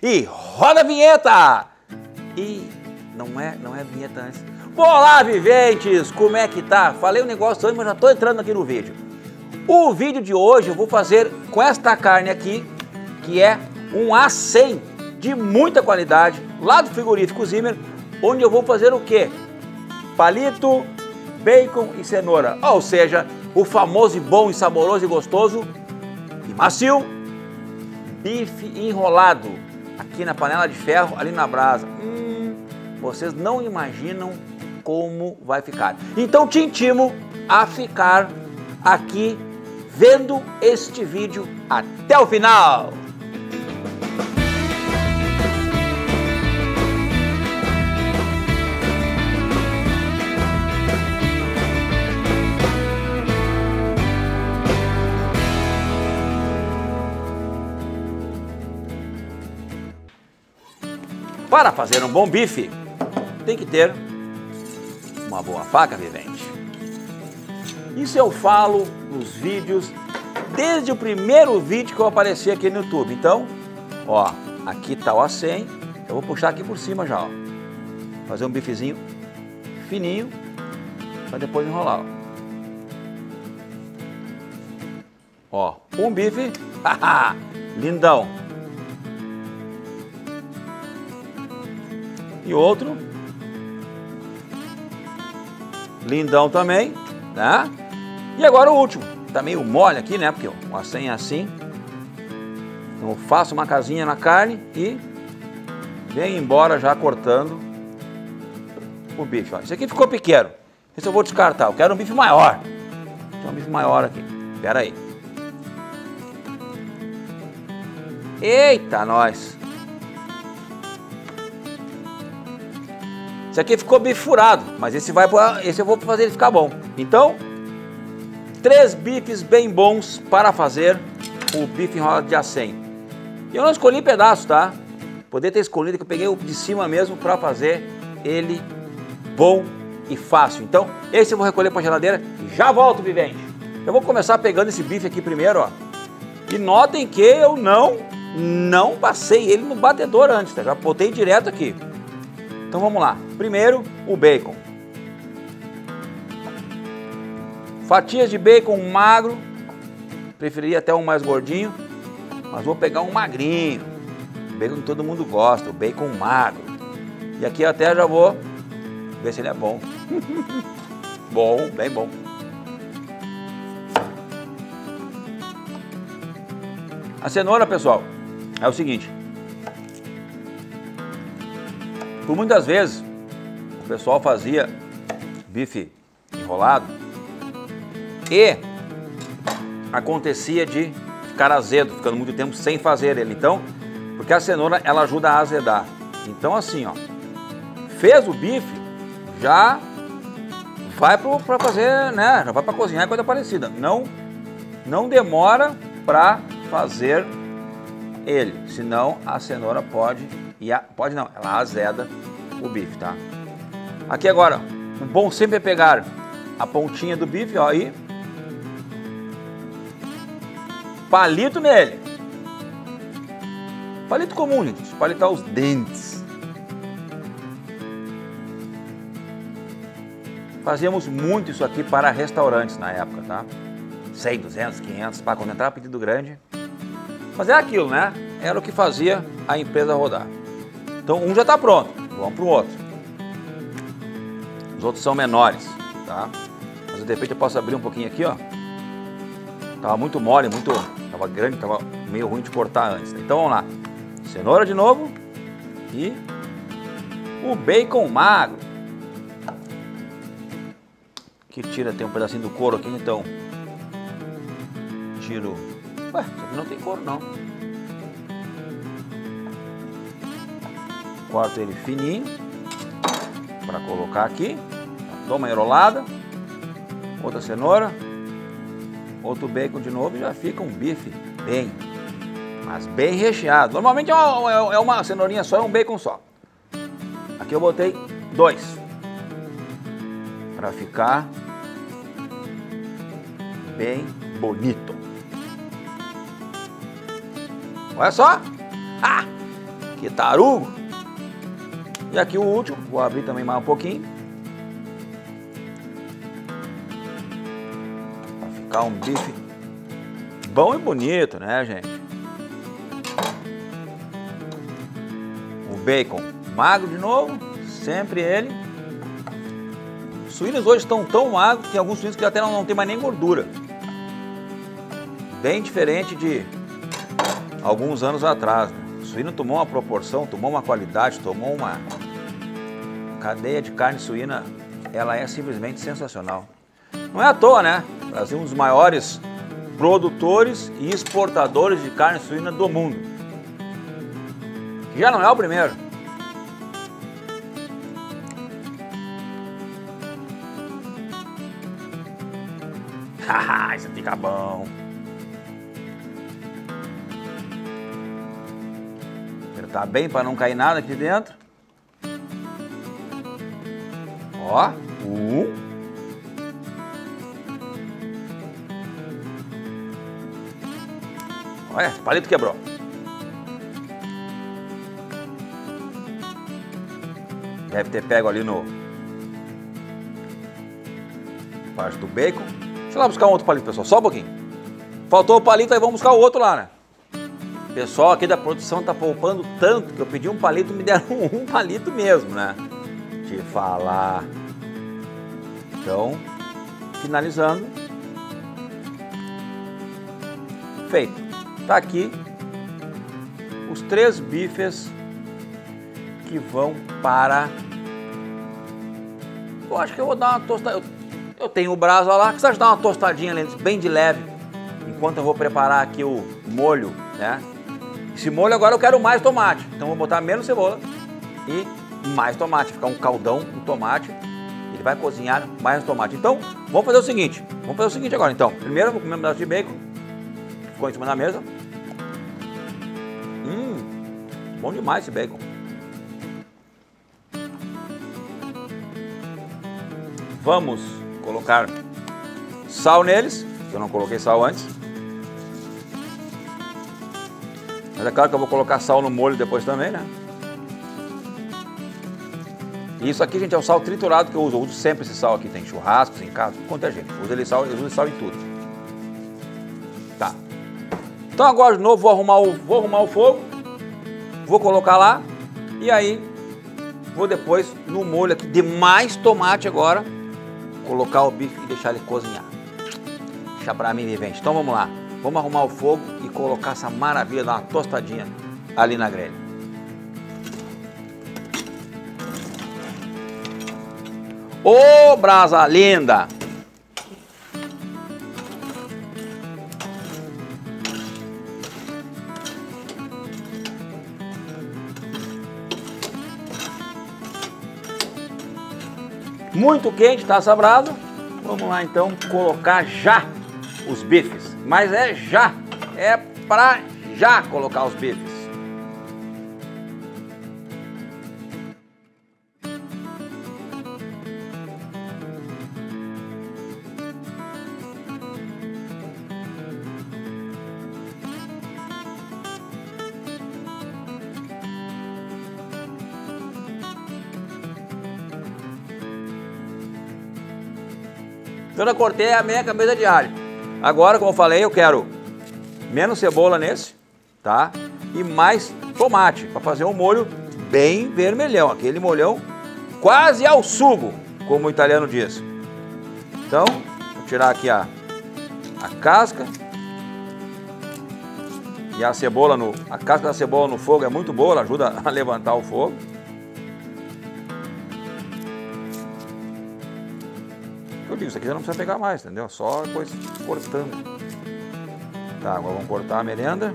e roda a vinheta! E não é vinheta antes. Olá, viventes! Como é que tá? Falei um negócio antes, mas já tô entrando aqui no vídeo. O vídeo de hoje eu vou fazer com esta carne aqui, que é um A100 de muita qualidade, lá do frigorífico Zimmer, onde eu vou fazer o quê? Palito, bacon e cenoura, ou seja, o famoso e bom e saboroso e gostoso e macio bife enrolado aqui na panela de ferro, ali na brasa. Vocês não imaginam como vai ficar. Então te intimo a ficar aqui vendo este vídeo até o final. Para fazer um bom bife, tem que ter uma boa faca, vivente. Isso eu falo nos vídeos, desde o primeiro vídeo que eu apareci aqui no YouTube. Então, ó, aqui tá o A100, eu vou puxar aqui por cima já, ó. Fazer um bifezinho fininho, para depois enrolar, ó. Ó, um bife, lindão. E outro, lindão também, né? E agora o último, tá meio mole aqui, né? Porque o A100 é assim. Então eu faço uma casinha na carne e venho embora já cortando o bife. Ó, esse aqui ficou pequeno, esse eu vou descartar, eu quero um bife maior. Tem um bife maior aqui, espera aí. Eita, nós! Esse aqui ficou bife furado, mas esse eu vou fazer ele ficar bom. Então, 3 bifes bem bons para fazer o bife enrolado de A100. E eu não escolhi pedaço, tá? Poderia ter escolhido, que eu peguei o de cima mesmo para fazer ele bom e fácil. Então, esse eu vou recolher para a geladeira e já volto, vivente. Eu vou começar pegando esse bife aqui primeiro, ó. E notem que eu não passei ele no batedor antes, tá? Já botei direto aqui. Então vamos lá, primeiro o bacon. Fatias de bacon magro, preferiria até um mais gordinho, mas vou pegar um magrinho. O bacon que todo mundo gosta, o bacon magro. E aqui até já vou ver se ele é bom. Bom, bem bom. A cenoura, pessoal, é o seguinte. Por muitas vezes, o pessoal fazia bife enrolado e acontecia de ficar azedo, ficando muito tempo sem fazer ele. Então, porque a cenoura, ela ajuda a azedar. Então, assim, ó, fez o bife, já vai para fazer, né, já vai para cozinhar, coisa parecida. Não demora para fazer ele, senão a cenoura pode não, ela azeda o bife, tá? Aqui agora, o bom sempre é pegar a pontinha do bife, ó, e palito nele. Palito comum, gente, palitar os dentes. Fazíamos muito isso aqui para restaurantes na época, tá? 100, 200, 500, para quando entrar pedido grande. Mas é aquilo, né? Era o que fazia a empresa rodar. Então um já está pronto, vamos para o outro. Os outros são menores, tá? Mas de repente eu posso abrir um pouquinho aqui, ó. Tava muito mole, tava grande, tava meio ruim de cortar antes. Então vamos lá. Cenoura de novo e o bacon magro. Que tira, tem um pedacinho do couro aqui, então tiro. Ué, isso aqui não tem couro não. Corto ele fininho para colocar aqui. Dou uma enrolada. Outra cenoura. Outro bacon de novo e já fica um bife mas bem recheado. Normalmente é uma cenourinha só, é um bacon só. Aqui eu botei 2 para ficar bem bonito. Olha só. Que tarugo! E aqui o último, vou abrir também mais um pouquinho. Pra ficar um bife bom e bonito, né, gente? O bacon magro de novo, sempre ele. Os suínos hoje estão tão magros que tem alguns suínos que até não tem mais nem gordura. Bem diferente de alguns anos atrás, né? O suíno tomou uma proporção, tomou uma qualidade, tomou uma cadeia de carne suína, ela é simplesmente sensacional. Não é à toa, né? O Brasil é um dos maiores produtores e exportadores de carne suína do mundo. Já não é o primeiro. Haha, isso fica bom. Apertar bem para não cair nada aqui dentro. Ó, olha, esse palito quebrou. Deve ter pego ali no parte do bacon. Deixa eu lá buscar um outro palito, pessoal, só um pouquinho. Faltou o palito, aí vamos buscar o outro lá, né? O pessoal aqui da produção tá poupando tanto que eu pedi um palito e me deram um palito mesmo, né? Te falar. Então, finalizando. Feito. Tá aqui os 3 bifes que vão para... Eu acho que eu vou dar uma tostada. Eu tenho o brasa lá, que você acha dar uma tostadinha bem de leve, enquanto eu vou preparar aqui o molho, né? Esse molho agora eu quero mais tomate, então vou botar menos cebola e mais tomate, ficar um caldão com tomate. Ele vai cozinhar mais tomate. Então, vamos fazer o seguinte. Agora, então. Primeiro eu vou comer um pedaço de bacon. Ficou em cima da mesa. Bom demais esse bacon. Vamos colocar sal neles, que eu não coloquei sal antes. Mas é claro que eu vou colocar sal no molho depois também, né? E isso aqui, gente, é o sal triturado que eu uso. Eu uso sempre esse sal aqui. Tem churrascos em casa, quanto é gente. Eu uso sal em tudo. Tá. Então agora de novo vou arrumar o fogo. Vou colocar lá. E aí vou depois no molho aqui de mais tomate agora. Colocar o bife e deixar ele cozinhar. Deixa pra mim, vivente. Então vamos lá. Vamos arrumar o fogo e colocar essa maravilha, dar uma tostadinha ali na grelha. Ô, brasa linda! Muito quente tá essa brasa. Vamos lá então colocar já os bifes. Mas é já, é pra já colocar os bifes. Então eu cortei a meia cabeça de alho. Agora, como eu falei, eu quero menos cebola nesse, tá? E mais tomate, para fazer um molho bem vermelhão. Aquele molhão quase ao sugo, como o italiano diz. Então, vou tirar aqui a casca. E a cebola, a casca da cebola no fogo é muito boa, ela ajuda a levantar o fogo. Eu digo, isso aqui já não precisa pegar mais, entendeu? Só depois cortando. Tá, agora vamos cortar a merenda.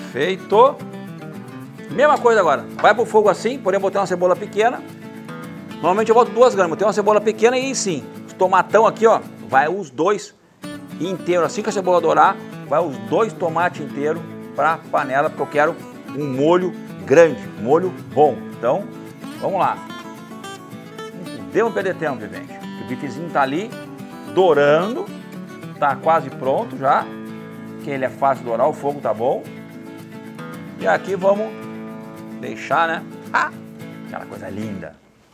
Feito. Mesma coisa agora. Vai pro fogo assim, porém eu botei uma cebola pequena. Normalmente eu boto 2 gramas. Eu tenho uma cebola pequena e sim, os tomatão aqui, ó, vai os 2 inteiros. Assim que a cebola dourar, vai os 2 tomates inteiros pra panela, porque eu quero um molho grande, molho bom. Então, vamos lá. Não podemos perder tempo, vivente. O bifezinho tá ali, dourando, tá quase pronto já, que ele é fácil de dourar, o fogo tá bom. E aqui vamos deixar, né? Aquela coisa linda.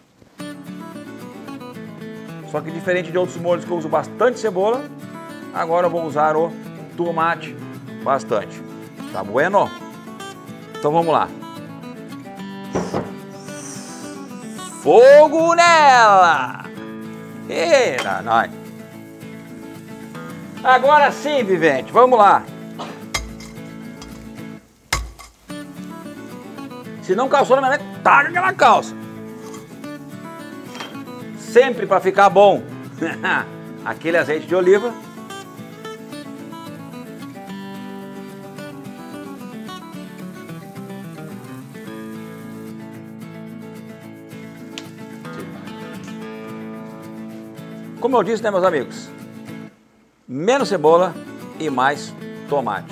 Só que diferente de outros molhos que eu uso bastante cebola, agora eu vou usar o tomate bastante. Tá bueno? Então vamos lá. Fogo nela! Eita, nós! Agora sim, vivente, vamos lá. Se não calçou na minha mente, taca aquela calça. Sempre para ficar bom. Aquele azeite de oliva. Como eu disse, né, meus amigos? Menos cebola e mais tomate.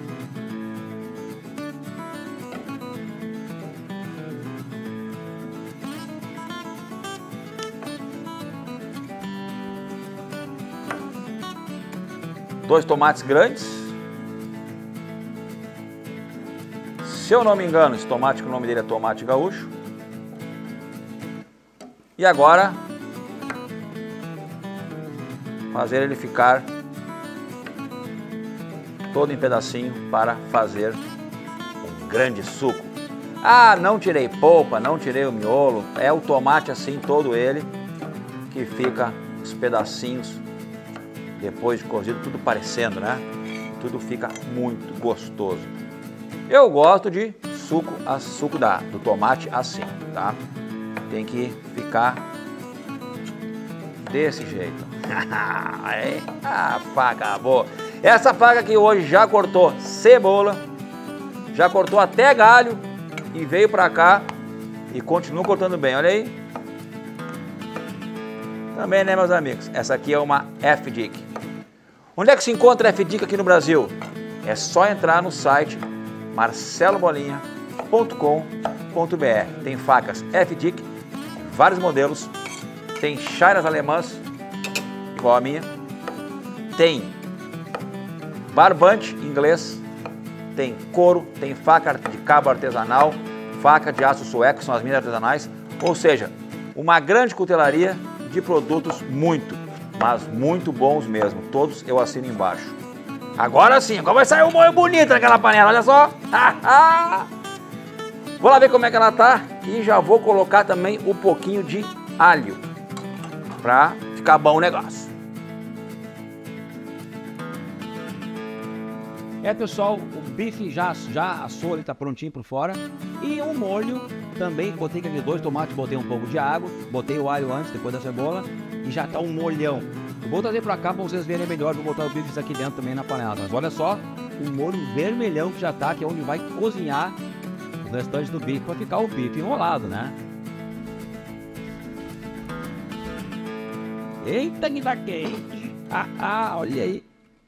Dois tomates grandes. Se eu não me engano, esse tomate, que o nome dele é tomate gaúcho. E agora, fazer ele ficar todo em pedacinho para fazer um grande suco. Ah, não tirei polpa, não tirei o miolo, é o tomate assim, todo ele, que fica os pedacinhos, depois de cozido, tudo parecendo, né? Tudo fica muito gostoso. Eu gosto de suco do tomate assim, tá? Tem que ficar desse jeito. A faca boa. Essa faca aqui hoje já cortou cebola, já cortou até galho e veio pra cá e continua cortando bem, olha aí. Também, né, meus amigos? Essa aqui é uma F-Dic. Onde é que se encontra a F-Dic aqui no Brasil? É só entrar no site marcelobolinha.com.br. Tem facas F-Dic, vários modelos, tem chairas alemãs, igual a minha, tem barbante inglês, tem couro, tem faca de cabo artesanal, faca de aço sueco, que são as minhas artesanais, ou seja, uma grande cutelaria de produtos muito, mas muito bons mesmo, todos eu assino embaixo. Agora sim, agora vai sair um molho bonito naquela panela, olha só. Vou lá ver como é que ela tá e já vou colocar também um pouquinho de alho para ficar bom o negócio. Pessoal, o bife já assou, ele tá prontinho por fora. E o molho também, botei aqui 2 tomates, botei um pouco de água, botei o alho antes, depois da cebola, e já tá um molhão. Eu vou trazer pra cá pra vocês verem melhor, vou botar o bife aqui dentro também na panela. Mas olha só, o molho vermelhão que já tá, que é onde vai cozinhar o restante do bife, pra ficar o bife enrolado, né? Eita que tá quente! Olha aí!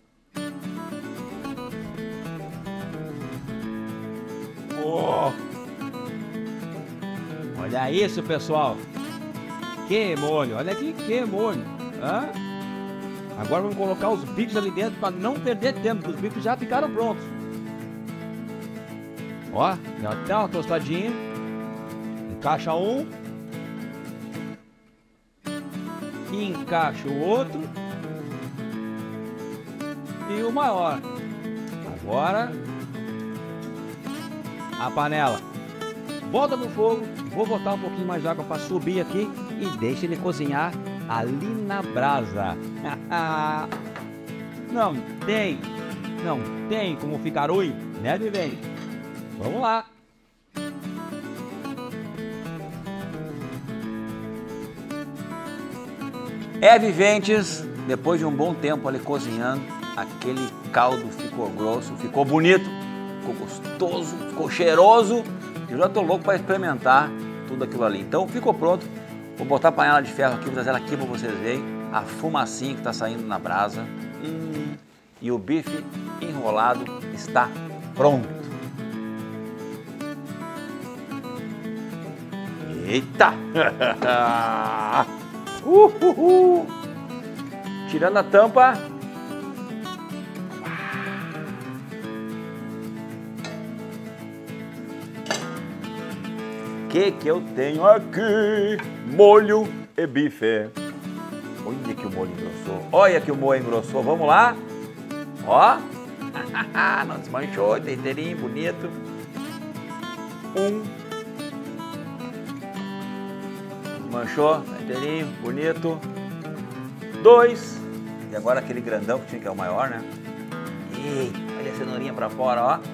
Olha isso, pessoal! Que molho! Olha aqui, que molho! Agora vamos colocar os bifes ali dentro para não perder tempo, porque os bifes já ficaram prontos. Ó, já até uma tostadinha. Encaixa um. Encaixa o outro. E o maior. Agora a panela. Volta no fogo. Vou botar um pouquinho mais de água para subir aqui e deixa ele cozinhar ali na brasa. Não tem como ficar ruim, né, vivente? Vamos lá. Viventes, depois de um bom tempo ali cozinhando, aquele caldo ficou grosso, ficou bonito. ficou gostoso, ficou cheiroso. Eu já tô louco para experimentar tudo aquilo ali. Então ficou pronto. Vou botar a panela de ferro aqui, vou trazer ela aqui para vocês verem a fumacinha que está saindo na brasa. E o bife enrolado está pronto. Eita! Tirando a tampa. Que eu tenho aqui? Molho e bife. Olha que o molho engrossou. Olha que o molho engrossou. Vamos lá. Ó. Não desmanchou. Inteirinho, bonito. Desmanchou. Inteirinho, bonito. 2. E agora aquele grandão que tinha, que é o maior, né? Ei, olha a cenourinha pra fora, ó.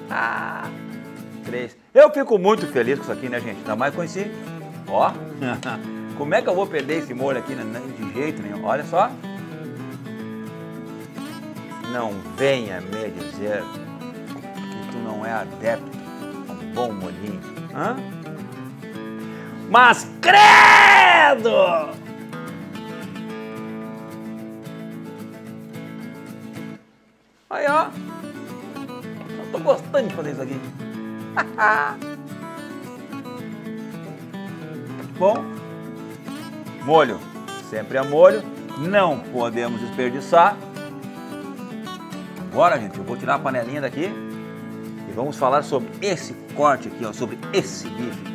3. Eu fico muito feliz com isso aqui, né, gente? Ainda mais com esse... Ó. Como é que eu vou perder esse molho aqui? Né? De jeito nenhum. Olha só. Não venha me dizer que tu não é adepto a um bom molhinho. Hã? Mas credo! Aí, ó. Eu tô gostando de fazer isso aqui. Bom, molho, sempre é molho, não podemos desperdiçar. Agora, gente, eu vou tirar a panelinha daqui e vamos falar sobre esse corte aqui, ó, sobre esse bife.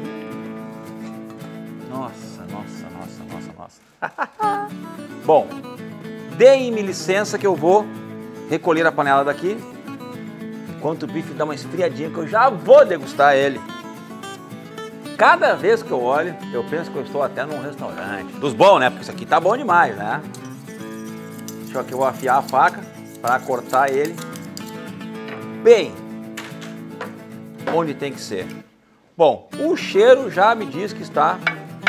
Nossa, nossa, nossa, nossa, nossa. Bom, deem-me licença que eu vou recolher a panela daqui. Enquanto o bife dá uma esfriadinha, que eu já vou degustar ele. Cada vez que eu olho, eu penso que eu estou até num restaurante. Dos bons, né? Porque isso aqui tá bom demais, né? Deixa eu aqui, eu vou afiar a faca para cortar ele bem onde tem que ser. Bom, o cheiro já me diz que está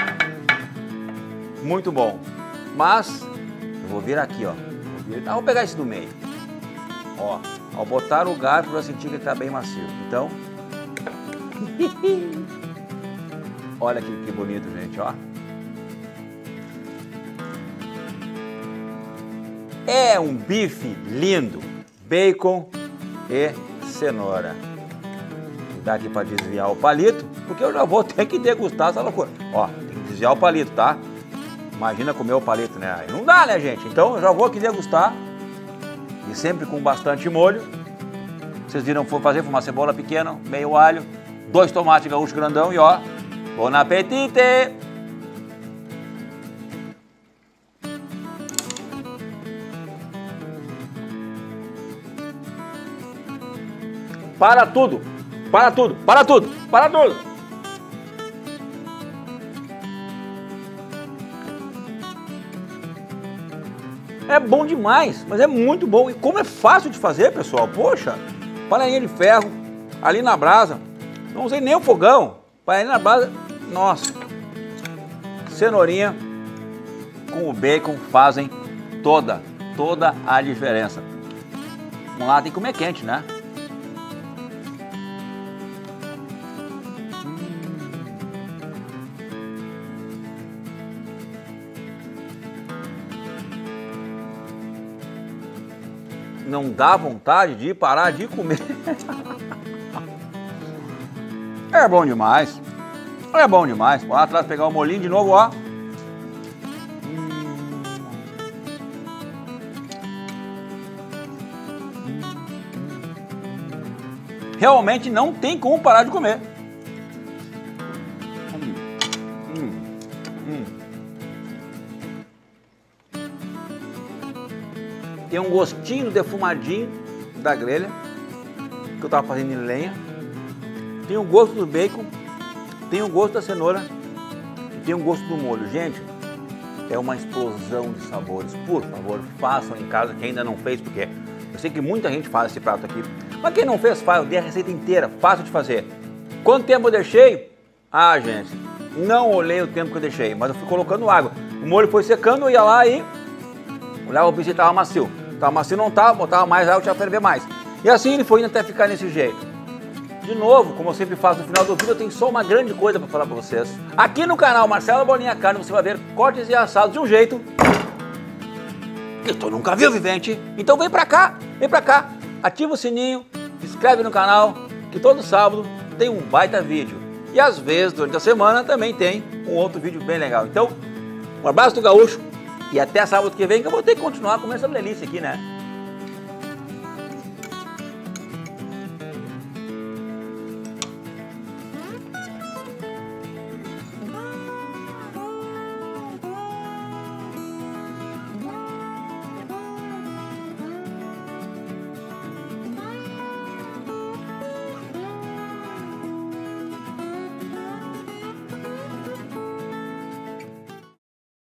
muito bom. Mas eu vou vir aqui, ó. Vou pegar esse do meio. Ó. Ao botar o garfo, eu sentir que ele está bem macio. Então, olha que bonito, gente, ó. É um bife lindo, bacon e cenoura. Vou dar aqui para desviar o palito, porque eu já vou ter que degustar essa loucura. Ó, tem que desviar o palito, tá? Imagina comer o palito, né? Aí não dá, né, gente? Então eu já vou aqui degustar. E sempre com bastante molho. Vocês viram, vou fazer uma cebola pequena, meio alho, 2 tomates gaúcho grandão e ó, bon apetite! Para tudo! Para tudo! Para tudo! Para tudo! É bom demais, mas é muito bom. E como é fácil de fazer, pessoal. Poxa, panelinha de ferro, ali na brasa. Não usei nem o fogão. Panelinha na brasa, nossa. Cenourinha com o bacon fazem toda a diferença. Vamos lá, tem que comer quente, né? Não dá vontade de parar de comer. É bom demais. É bom demais. Vou lá atrás pegar o molhinho de novo, ó. Realmente não tem como parar de comer. Tem um gostinho defumadinho da grelha, que eu tava fazendo em lenha. Tem o gosto do bacon, tem o gosto da cenoura e tem o gosto do molho. Gente, é uma explosão de sabores. Por favor, façam em casa, quem ainda não fez, porque eu sei que muita gente faz esse prato aqui. Mas quem não fez, faz. Eu dei a receita inteira, fácil de fazer. Quanto tempo eu deixei? Ah, gente, não olhei o tempo que eu deixei, mas eu fui colocando água. O molho foi secando, eu ia lá e olhava o bicho e estava macio. Tava macio, não tava, botava mais água, tinha que ferver mais. E assim ele foi indo até ficar nesse jeito. De novo, como eu sempre faço no final do vídeo, eu tenho só uma grande coisa para falar para vocês. Aqui no canal Marcelo Bolinha Carne você vai ver cortes e assados de um jeito que tu nunca viu, vivente. Então vem pra cá, ativa o sininho, se inscreve no canal, que todo sábado tem um baita vídeo. E às vezes, durante a semana, também tem um outro vídeo bem legal. Então, um abraço do Gaúcho e até sábado que vem, que eu vou ter que continuar comendo essa delícia aqui, né?